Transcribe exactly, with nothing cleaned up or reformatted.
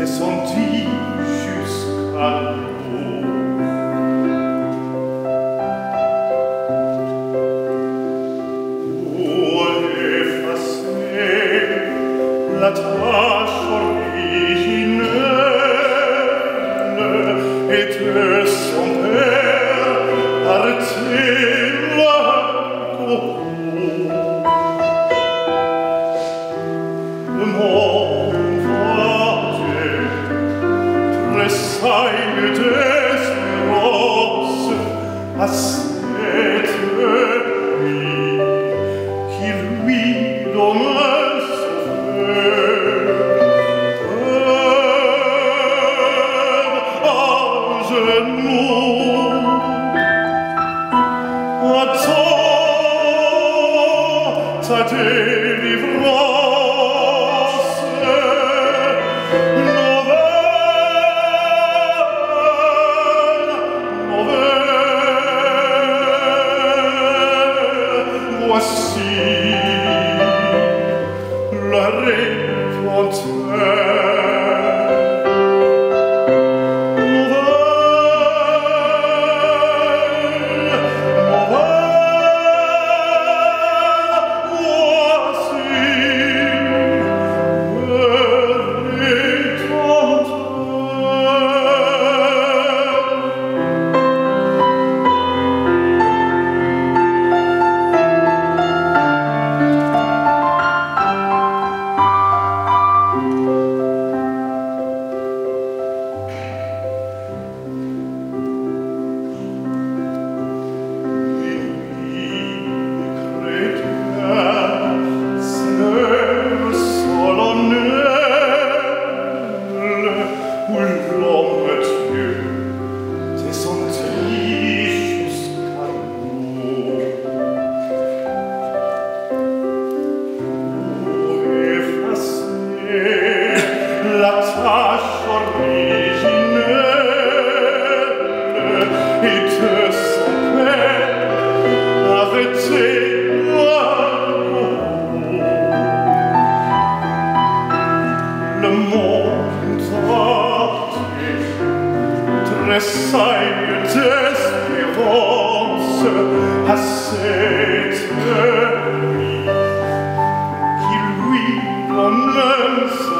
descendit jusqu'à l'eau. Pour effacer la tâche originelle et de son père partait la le monde entier tressaille d'espérance à cette nuit qui lui donne son frère à genoux. Attends ta délivrance, nouvelle, nouvelle. Voici la réponse. La tâche originelle et de son père arrêter la roue. Le monde entier tressaille d'espérance à cette nuit qui lui donne